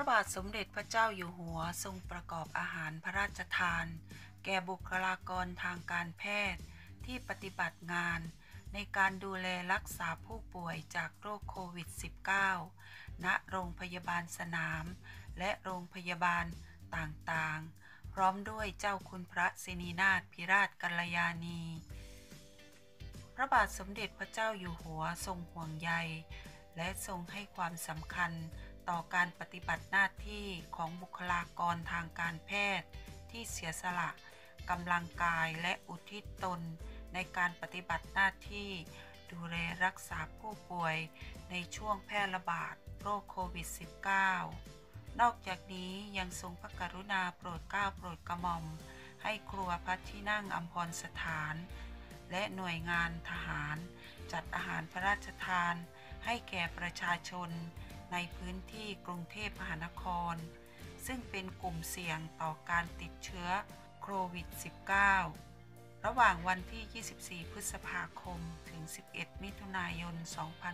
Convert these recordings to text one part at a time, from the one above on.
พระบาทสมเด็จพระเจ้าอยู่หัวทรงประกอบอาหารพระราชทานแก่บุคลากรทางการแพทย์ที่ปฏิบัติงานในการดูแลรักษาผู้ป่วยจากโรคโควิด -19 ณ โรงพยาบาลสนามและโรงพยาบาลต่างๆพร้อมด้วยเจ้าคุณพระสินีนาถพิราชกัลยาณีพระบาทสมเด็จพระเจ้าอยู่หัวทรงห่วงใยและทรงให้ความสำคัญต่อการปฏิบัติหน้าที่ของบุคลากรทางการแพทย์ที่เสียสละกำลังกายและอุทิศตนในการปฏิบัติหน้าที่ดูแลรักษาผู้ป่วยในช่วงแพร่ระบาดโรคโควิด -19 นอกจากนี้ยังทรงพระกรุณาโปรดเกล้าโปรดกระหม่อมให้ครัวพระที่นั่งอัมพรสถานและหน่วยงานทหารจัดอาหารพระราชทานให้แก่ประชาชนในพื้นที่กรุงเทพมหานครซึ่งเป็นกลุ่มเสี่ยงต่อการติดเชื้อโควิด -19 ระหว่างวันที่ 24 พฤษภาคม ถึง 11 มิถุนายน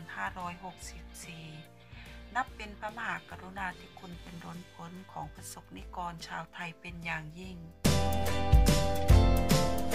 2564 นับเป็นพระมหากรุณาธิคุณเป็นล้นพ้นของประสบนิกรชาวไทยเป็นอย่างยิ่ง